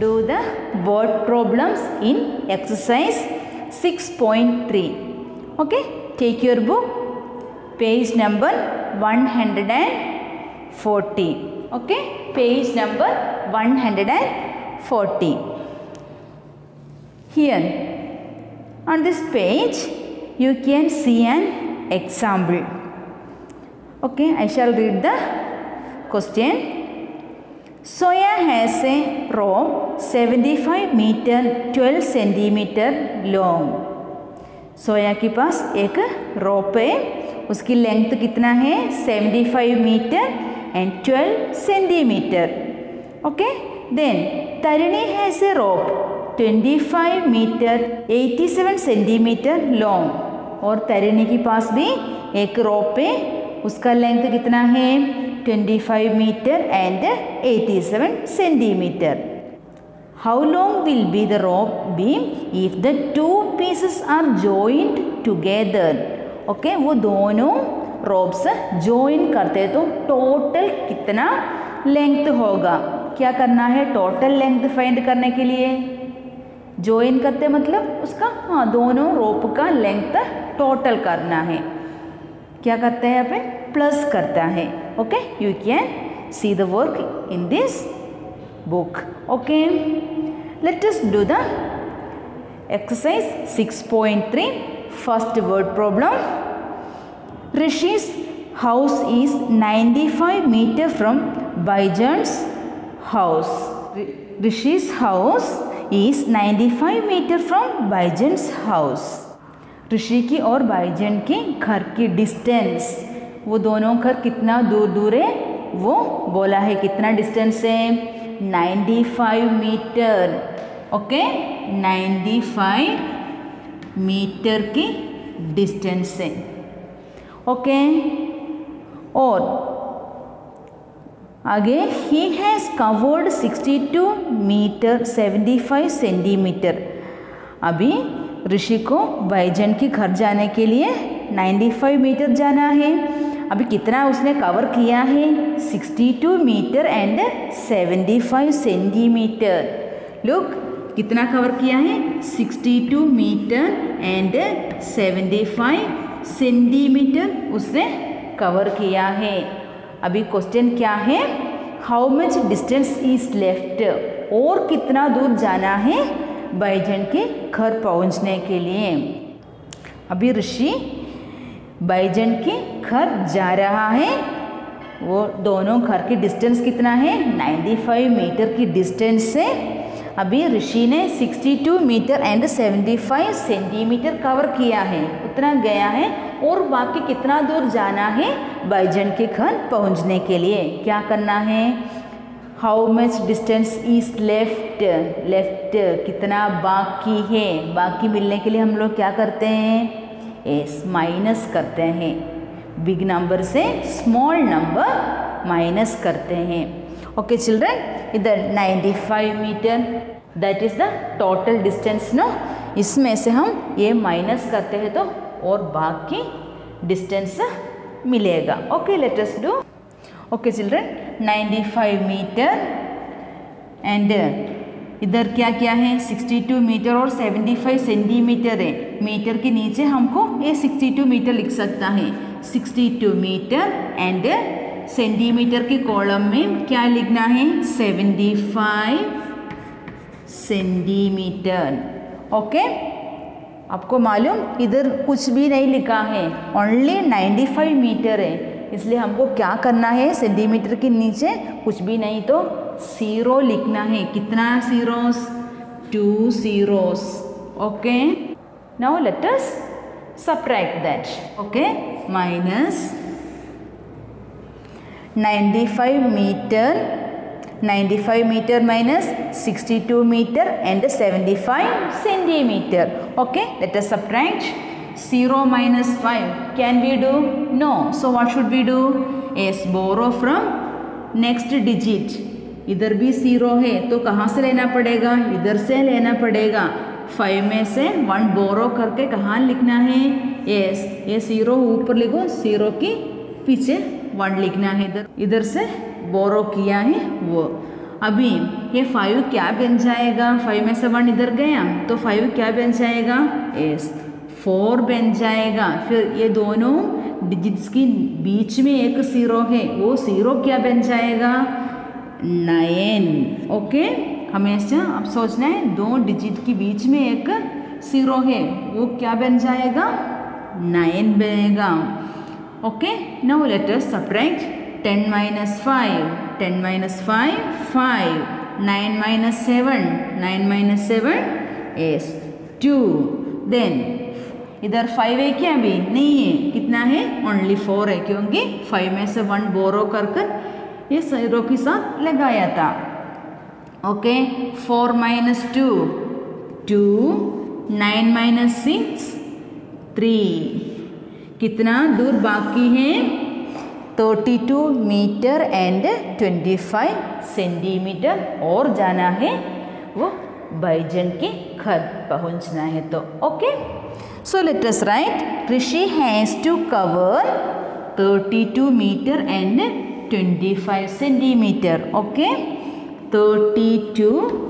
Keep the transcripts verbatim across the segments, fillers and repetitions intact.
do the word problems in exercise six point three. Okay, take your book, page number one hundred forty. Okay, page number one hundred forty. Here on this page you can see an example. Okay, I shall read the question. Soya has a rope seventy-five meter twelve centimeter long. सोया के पास एक रोप है, उसकी length कितना है seventy-five metre and twelve centimetre. Okay, then Tarini has a rope twenty-five metre eighty-seven centimetre long. और तरिणी के पास भी एक रोप है, उसका लेंथ कितना है twenty-five metre and eighty-seven centimetre. How long will be the rope be if the two pieces are joined together? Okay, वो दोनों ropes join करते तो टोटल कितना लेंथ होगा. क्या करना है, टोटल लेंथ फाइंड करने के लिए join करते मतलब उसका हाँ दोनों रोप का लेंथ टोटल करना है. क्या करते हैं यहाँ पे, प्लस करता है. Okay, you can see the work in this book. Okay, let us do the exercise six point three. First word problem. Rishi's house is ninety-five meter from Baijan's house. Rishi's house is ninety-five meter from Baijan's house. Rishi की और बाईजन के घर की distance, वो दोनों घर कितना दूर दूर है वो बोला है. कितना डिस्टेंस है ninety-five metre. Okay, ninety-five metre की डिस्टेंस है. ओके, और आगे ही has covered sixty-two metre seventy-five centimetre. अभी ऋषि को बाईजन के घर जाने के लिए ninety-five मीटर जाना है. अभी कितना उसने कवर किया है sixty-two metre and seventy-five centimetre. Look, कितना कवर किया है sixty-two metre and seventy-five centimetre उसने कवर किया है. अभी क्वेश्चन क्या है, how much distance is left, और कितना दूर जाना है बाईजन के घर पहुंचने के लिए. अभी ऋषि बाईजन के घर जा रहा है, वो दोनों घर की डिस्टेंस कितना है ninety-five मीटर की डिस्टेंस से. अभी ऋषि ने sixty-two metre and seventy-five centimetre cover किया है, उतना गया है. और बाकी कितना दूर जाना है बाईजन के घर पहुंचने के लिए. क्या करना है, how much distance is left, left कितना बाकी है. बाकी मिलने के लिए हम लोग क्या करते हैं, एस माइनस करते हैं. बिग नंबर से स्मॉल नंबर माइनस करते हैं. ओके चिल्ड्रन, इधर ninety-five metre that is the total distance no. इसमें से हम ये माइनस करते हैं तो और बाकी डिस्टेंस मिलेगा. Okay, let us do. Okay children, ninety-five metre and इधर क्या क्या है sixty-two मीटर और seventy-five सेंटीमीटर है. मीटर के नीचे हमको ये sixty-two मीटर लिख सकता है. sixty-two मीटर एंड सेंटीमीटर के कॉलम में क्या लिखना है seventy-five सेंटीमीटर. ओके, आपको मालूम इधर कुछ भी नहीं लिखा है, ओनली ninety-five मीटर है. इसलिए हमको क्या करना है, सेंटीमीटर के नीचे कुछ भी नहीं तो जीरो लिखना है. कितना zeros, two zeros. Okay, now let us subtract that. Okay, minus ninety-five metre, ninety-five metre minus sixty-two metre and seventy-five centimetre. Okay, let us subtract. zero minus five, can we do? No. So what should we do? Yes, borrow from next digit. इधर भी zero है तो कहाँ से लेना पड़ेगा, इधर से लेना पड़ेगा. फाइव में से वन बोरो करके कहाँ लिखना है, यस ये जीरो ऊपर लिखो, जीरो की पीछे वन लिखना है. इधर इधर से बोरो किया है वो. अभी ये फाइव क्या बन जाएगा, फाइव में से वन इधर गया तो फाइव क्या बन जाएगा, एस फोर बन जाएगा। फिर ये दोनों डिजिट्स की बीच में एक जीरो है, वो जीरो क्या बन जाएगा, नाइन। ओके, हमेशा आप सोचना है दो डिजिट के बीच में एक जीरो है, वो क्या बन जाएगा, नाइन बनेगा। Okay, now let us subtract ten minus five, ten minus five five, nine minus seven, nine minus seven is two. Then इधर फाइव है क्या, अभी नहीं है, कितना है, ओनली फोर है, क्योंकि फाइव में से वन बोरो कर कर ये जीरो के साथ लगाया था। Okay, four minus two two, nine minus six three, कितना दूर बाकी है, thirty two metre and twenty five centimetre और जाना है, वो भाईजान के घर पहुंचना है तो। Okay, so let us write Rishi has to cover thirty two metre and twenty five centimetre. Okay, thirty two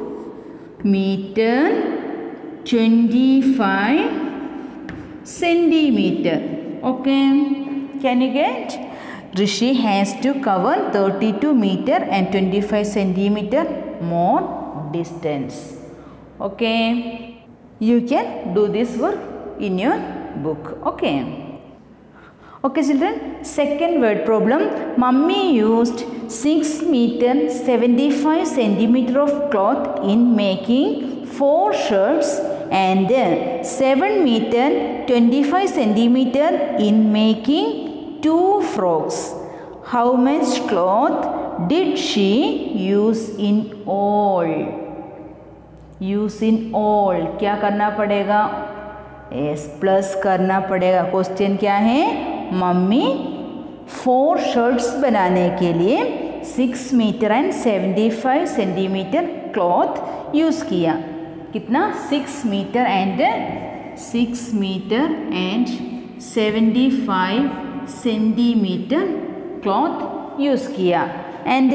metre twenty five centimeter. Okay, can you get? Rishi has to cover thirty-two meter and twenty-five centimeter more distance. Okay, you can do this work in your book. Okay. Okay children, second word problem. Mummy used six meter seventy-five centimeter of cloth in making four shirts and seven meter twenty-five centimeter in making two frocks. How much cloth did she use in all? Use in all क्या करना पड़ेगा, S plus करना पड़ेगा। Question क्या है, mummy four shirts बनाने के लिए six metre and seventy five centimetre cloth use किया। कितना, six metre and six metre and seventy five centimetre cloth use किया and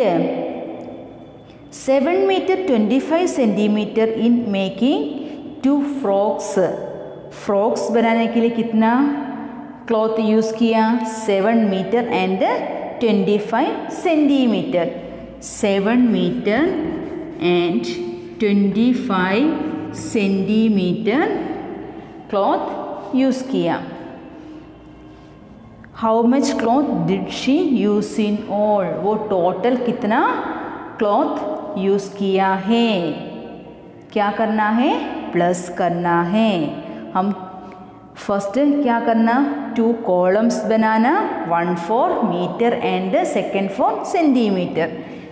seven metre twenty five centimetre in making two frocks. Frocks बनाने के लिए कितना क्लॉथ यूज़ किया, seven metre and twenty five centimetre. Seven metre and twenty five centimetre cloth use किया। How much cloth did she use in all, वो total कितना cloth use किया है, क्या करना है, प्लस करना है। हम फर्स्ट क्या करना, टू कॉलम्स बनाना, one for metre and second for centimetre,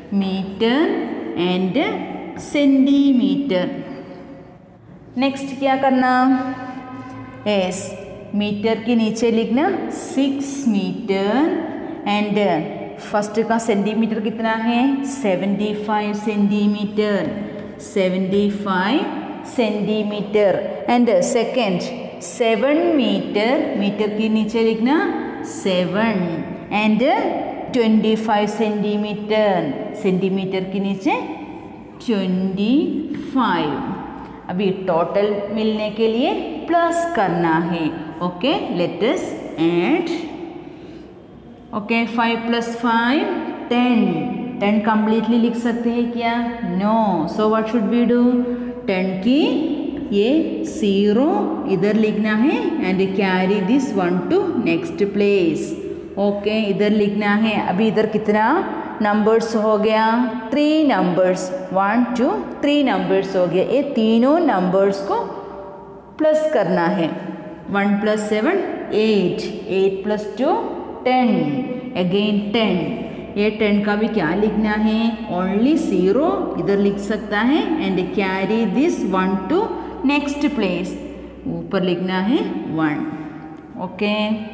metre and centimetre. Next क्या करना, एस मीटर के नीचे लिखना सिक्स मीटर एंड फर्स्ट का सेंटीमीटर कितना है, seventy five centimetre, seventy five centimetre and second seven metre, metre के नीचे लिखना seven and twenty five centimetre, centimetre के नीचे ट्वेंटी फाइव। अभी टोटल मिलने के लिए प्लस करना है। Okay, let us add. Okay, five plus five ten, ten completely लिख सकते हैं क्या, no. So what should we do, ten की ये जीरो इधर लिखना है and carry this one to next place. Okay, इधर लिखना है। अभी इधर कितना नंबर्स हो गया, three numbers, one two three numbers हो गया। ये तीनों नंबर्स को प्लस करना है। One plus seven eight, eight plus two ten, again ten. ये टेन का भी क्या लिखना है, ओनली जीरो इधर लिख सकता है and carry this one to next place, ऊपर लिखना है वन। ओके,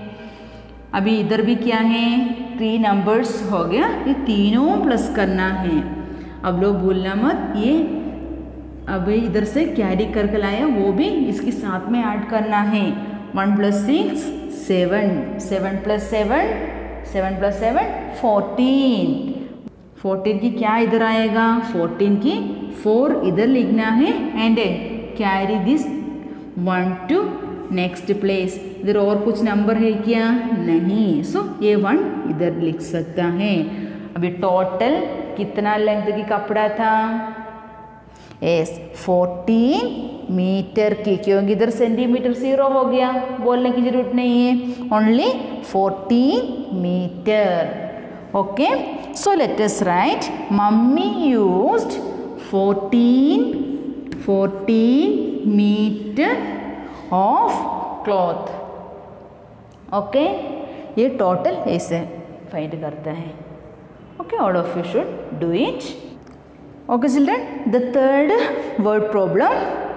अभी इधर भी क्या है, थ्री नंबर्स हो गया, ये तीनों प्लस करना है। अब लोग भूलना मत, ये अभी इधर से कैरी करके लाया वो भी इसके साथ में ऐड करना है। One plus six seven, seven plus seven, seven plus seven fourteen, fourteen की क्या इधर आएगा, फोर्टीन की फोर इधर लिखना है and carry this one to next place. इधर और कुछ नंबर है क्या, नहीं, सो so, ये वन इधर लिख सकता है। अभी टोटल कितना लेंथ की कपड़ा था, एस फोर्टीन मीटर की, क्योंकि इधर सेंटीमीटर जीरो हो गया, बोलने की जरूरत नहीं है, only fourteen metre. Okay, so let us write mummy used fourteen fourteen metre of cloth. Okay, ये टोटल ऐसे फाइंड करता है। Okay, all of you should do it. Okay children, the third word problem,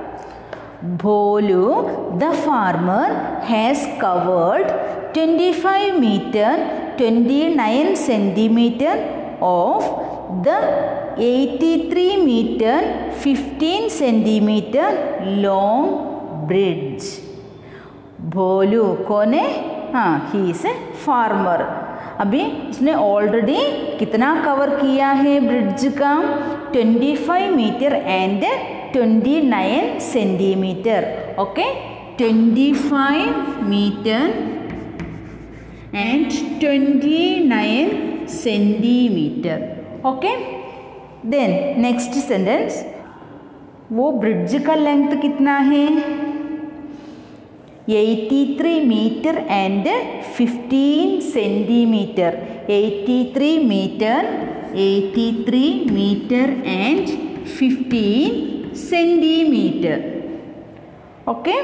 Bholu the farmer has covered twenty-five meter twenty-nine centimeter of the eighty-three meter fifteen centimeter long bridge. Bholu कौन है, हाँ, he is a farmer. अभी उसने already कितना cover किया है bridge का, पच्चीस मीटर एंड उनतीस सेंटीमीटर। ओके, पच्चीस मीटर एंड उनतीस centimetre. Okay, then next sentence, वो ब्रिड्ज का लेंथ कितना है, eighty-three metre and fifteen centimetre. eighty-three metre eighty-three metre and fifteen centimetre. Okay,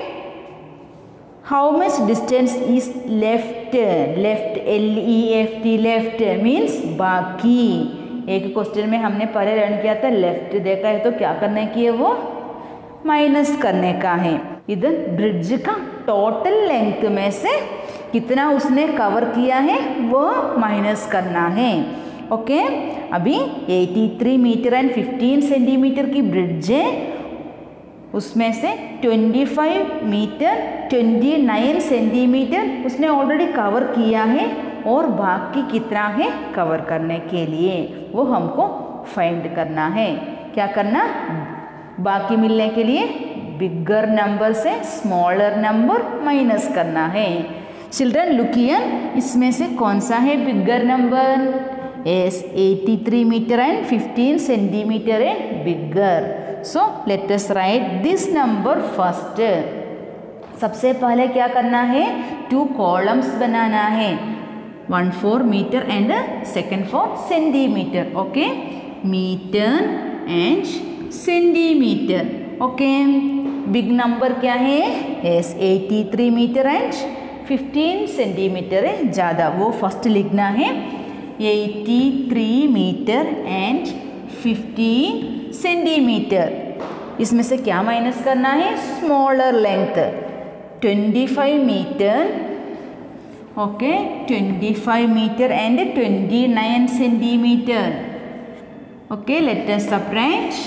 how much distance is left, left L E F T, left means बाकी। एक question में हमने पहले learn किया था, लेफ्ट देखा है तो क्या करने की है, वो माइनस करने का है। इधर ब्रिड्ज का टोटल लेंथ में से कितना उसने कवर किया है वो माइनस करना है। ओके, अभी eighty-three metre and fifteen centimetre की ब्रिड्ज है, उसमें से पच्चीस मीटर उनतीस सेंटीमीटर उसने ऑलरेडी कवर किया है और बाकी कितना है कवर करने के लिए, वो हमको फाइंड करना है। क्या करना, बाकी मिलने के लिए बिगर नंबर से स्मॉलर नंबर माइनस करना है। चिल्ड्रन लुक हियर, इसमें से कौन सा है bigger number, is eighty-three metre and fifteen centimetre है bigger. So let us write this number first. सबसे पहले क्या करना है, टू कॉलम्स बनाना है, one for metre and second for centimetre. Okay, metre and centimetre. Okay, big number क्या है, is eighty-three metre and fifteen centimetre है ज़्यादा, वो फर्स्ट लिखना है, eighty-three metre and fifteen centimetre. इसमें से क्या माइनस करना है, smaller length twenty-five metre. Okay, twenty-five metre and twenty-nine centimetre. Okay, let us subtract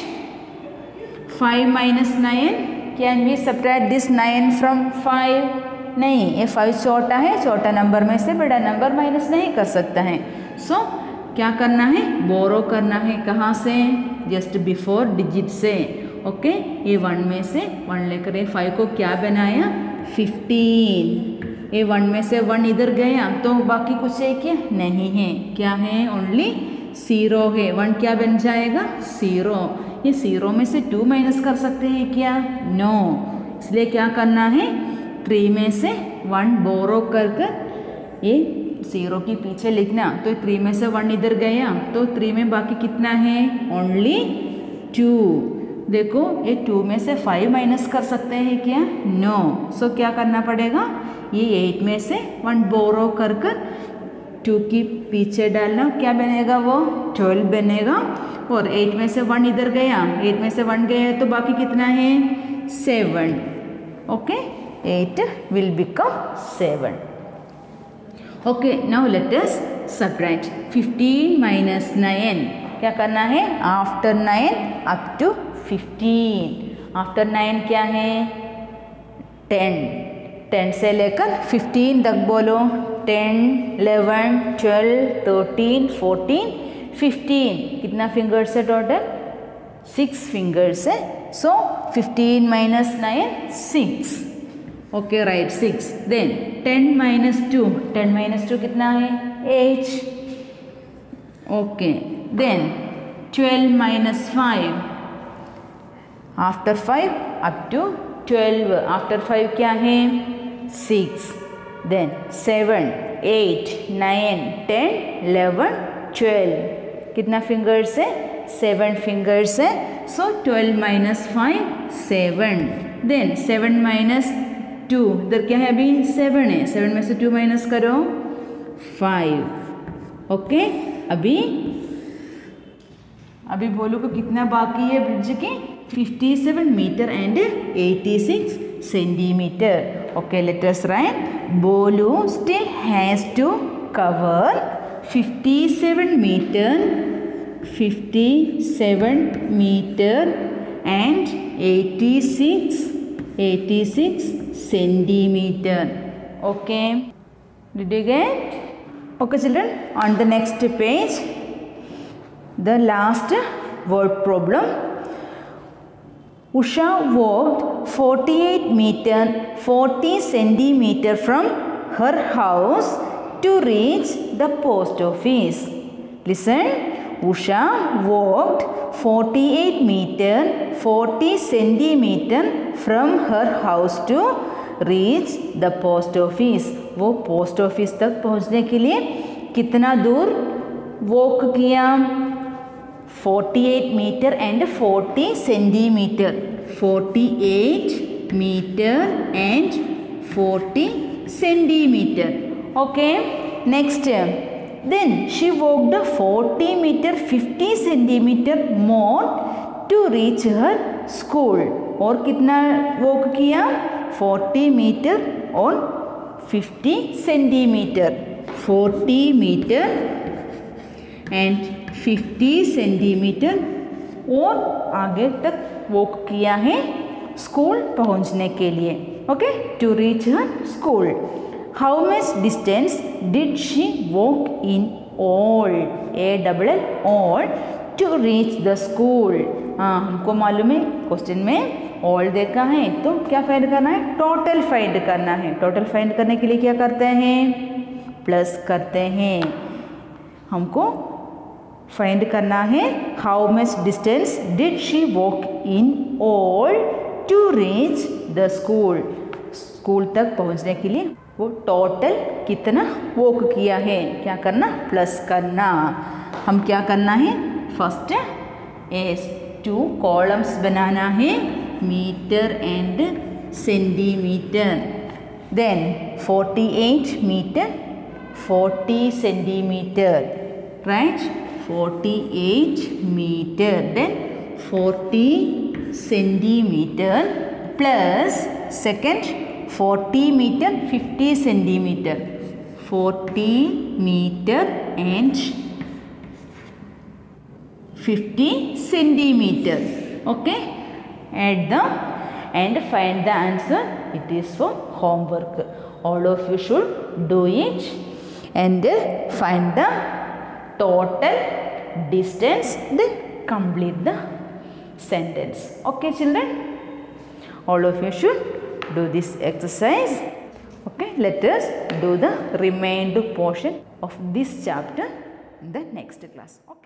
five minus nine, can we subtract this nine from five? नहीं, ये five छोटा है, छोटा नंबर में से बड़ा नंबर माइनस नहीं कर सकता है। सो so, क्या करना है, बोरो करना है, कहाँ से, जस्ट बिफोर डिजिट से। ओके, ये वन में से वन लेकर ये फाइव को क्या बनाया, फिफ्टीन। ये वन में से वन इधर गया तो बाकी कुछ है क्या, नहीं है, क्या है, ओनली जीरो है। वन क्या बन जाएगा, जीरो। ये जीरो में से टू माइनस कर सकते हैं क्या, नो, इसलिए क्या करना है, थ्री में से वन बोरो कर कर ये जीरो के पीछे लिखना, तो थ्री में से वन इधर गया तो थ्री में बाकी कितना है, ओनली टू। देखो ये टू में से फाइव माइनस कर सकते हैं क्या, नो। सो क्या करना पड़ेगा, ये एट में से वन बोरो कर कर टू की पीछे डालना, क्या बनेगा, वो ट्वेल्व बनेगा। और एट में से वन इधर गया, एट में से वन गया तो बाकी कितना है, seven. Okay, eight will become seven. Okay, now let us subtract fifteen minus nine. क्या करना है, after nine up to fifteen. After nine क्या है, टेन। टेन से लेकर फिफ्टीन तक बोलो, ten, eleven, twelve, thirteen, fourteen, fifteen, कितना फिंगर्स है टोटल? सिक्स फिंगर्स है. So fifteen minus nine, six. Okay right, six. Then ten minus two, ten minus two कितना है? Eight. Okay. Then twelve minus five, after five up to twelve, after five क्या है? Six. Then seven, eight, nine, ten, eleven, twelve. कितना fingers है? Seven fingers है. So twelve minus five, seven. Then seven minus two, इधर क्या है अभी? Seven है. सेवन में से टू माइनस करो, फाइव. ओके. अभी अभी बोलो को कितना बाकी है ब्रिज के? Fifty seven metre and eighty six centimetre. Okay, let us write. बोलू still has to cover fifty seven metre, fifty seven metre and eighty six, eighty six centimeter. Okay, did you get? Okay children, on the next page, the last word problem. Usha walked forty-eight meter, forty centimeter from her house to reach the post office. Listen. Usha walked forty-eight meter, forty centimeter from her house to reach the post office. वो post office तक पहुंचने के लिए कितना दूर walk किया? forty-eight metre and forty centimetre. forty-eight metre and forty centimetre. Okay. Next. Then she walked forty meter, fifty centimeter more to reach her school. और कितना वॉक किया? forty मीटर और fifty centimetre. forty metre and fifty centimetre और आगे तक walk किया है school पहुंचने के लिए. Okay, to reach her school. How much distance did she walk in all? A double L all to reach the school. हाँ, हमको मालूम है क्वेश्चन में all देखा है तो क्या फाइंड करना है? टोटल फाइंड करना है. टोटल फाइंड करने के लिए क्या करते हैं? प्लस करते हैं. हमको फाइंड करना है how much distance did she walk in all to reach the school. School तक पहुंचने के लिए वो टोटल कितना वॉक किया है? क्या करना? प्लस करना. हम क्या करना है? फर्स्ट एस टू कॉलम्स बनाना है, metre and centimetre. Then forty-eight metre, forty centimetre. Right, forty-eight metre. Then forty centimetre plus second forty meter, fifty centimeter. forty meter and fifty centimeter. Okay, add them and find the answer. It is for homework. All of you should do it and find the total distance, then complete the sentence. Okay children, all of you should do this exercise. Okay, let us do the remainder portion of this chapter in the next class. Okay.